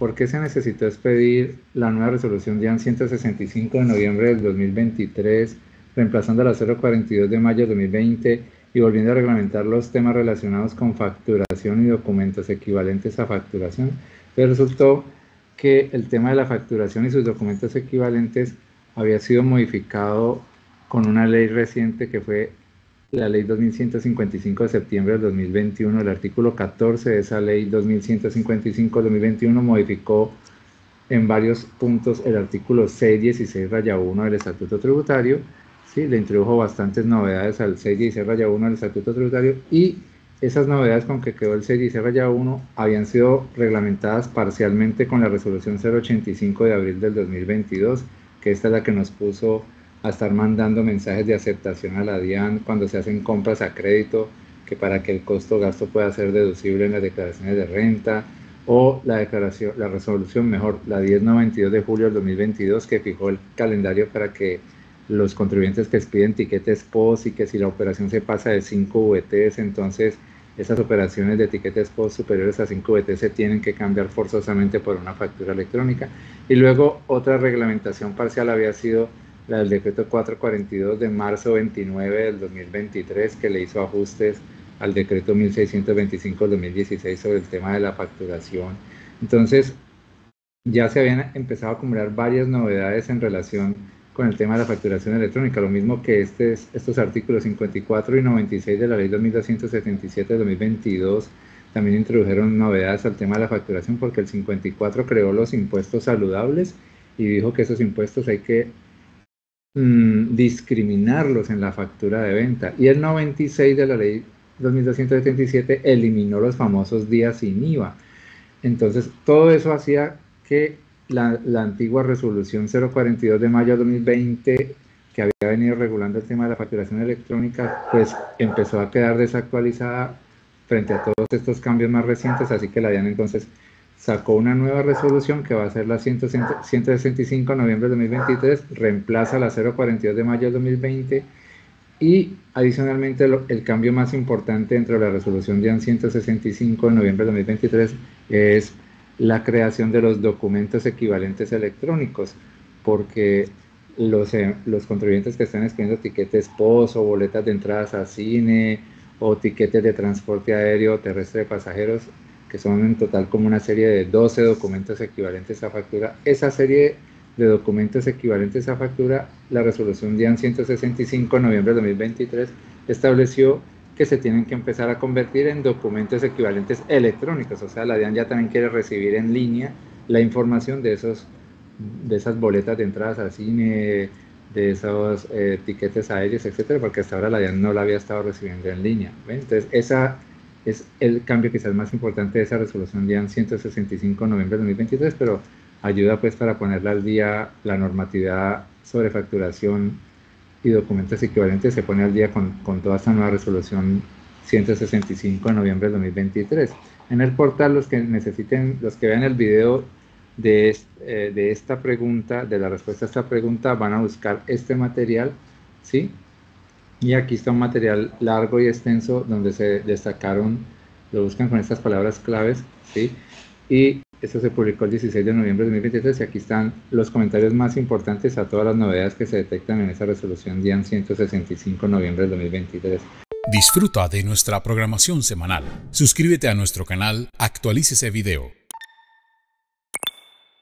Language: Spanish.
¿Por qué se necesitó expedir la nueva resolución DIAN 165 de noviembre del 2023, reemplazando la 042 de mayo del 2020 y volviendo a reglamentar los temas relacionados con facturación y documentos equivalentes a facturación? Pero resultó que el tema de la facturación y sus documentos equivalentes había sido modificado con una ley reciente que fue la ley 2155 de septiembre del 2021. El artículo 14 de esa ley 2155 de 2021 modificó en varios puntos el artículo 616-1 del Estatuto Tributario, ¿sí? Le introdujo bastantes novedades al 616-1 del Estatuto Tributario, y esas novedades con que quedó el 616-1 habían sido reglamentadas parcialmente con la resolución 085 de abril del 2022, que esta es la que nos puso a estar mandando mensajes de aceptación a la DIAN cuando se hacen compras a crédito, que para que el costo-gasto pueda ser deducible en las declaraciones de renta, o la resolución mejor, la 1092 de julio del 2022, que fijó el calendario para que los contribuyentes que expiden tiquetes POS y que si la operación se pasa de 5 VTs, entonces esas operaciones de tiquetes POS superiores a 5 VTs se tienen que cambiar forzosamente por una factura electrónica. Y luego otra reglamentación parcial había sido la del decreto 442 de marzo 29 del 2023, que le hizo ajustes al decreto 1625 del 2016 sobre el tema de la facturación. Entonces, ya se habían empezado a acumular varias novedades en relación con el tema de la facturación electrónica, lo mismo que estos artículos 54 y 96 de la ley 2277 de 2022 también introdujeron novedades al tema de la facturación, porque el 54 creó los impuestos saludables y dijo que esos impuestos hay que discriminarlos en la factura de venta, y el 96 de la ley 2277 eliminó los famosos días sin IVA. Entonces todo eso hacía que la antigua resolución 042 de mayo de 2020, que había venido regulando el tema de la facturación electrónica, pues empezó a quedar desactualizada frente a todos estos cambios más recientes, así que la DIAN entonces sacó una nueva resolución que va a ser la 165 de noviembre de 2023, reemplaza la 042 de mayo de 2020, y adicionalmente el cambio más importante dentro de la resolución DIAN 165 de noviembre de 2023 es la creación de los documentos equivalentes electrónicos, porque los contribuyentes que están escribiendo tiquetes POS o boletas de entradas a cine o tiquetes de transporte aéreo terrestre de pasajeros, que son en total como una serie de 12 documentos equivalentes a factura, esa serie de documentos equivalentes a factura, la resolución DIAN 165 de noviembre de 2023 estableció que se tienen que empezar a convertir en documentos equivalentes electrónicos. O sea, la DIAN ya también quiere recibir en línea la información de esas boletas de entradas a cine, de esos tiquetes aéreos, etcétera, porque hasta ahora la DIAN no la había estado recibiendo en línea. ¿Ven? Entonces, esa es el cambio quizás más importante de esa resolución DIAN 165 de noviembre de 2023, pero ayuda pues para ponerla al día. La normatividad sobre facturación y documentos equivalentes se pone al día con toda esta nueva resolución 165 de noviembre de 2023. En el portal, los que necesiten, los que vean el video de esta pregunta, de la respuesta a esta pregunta, van a buscar este material, ¿sí? Y aquí está un material largo y extenso donde se destacaron, lo buscan con estas palabras claves, ¿sí? Y esto se publicó el 16 de noviembre de 2023, y aquí están los comentarios más importantes a todas las novedades que se detectan en esa resolución DIAN 165 de noviembre de 2023. Disfruta de nuestra programación semanal. Suscríbete a nuestro canal, actualícese video.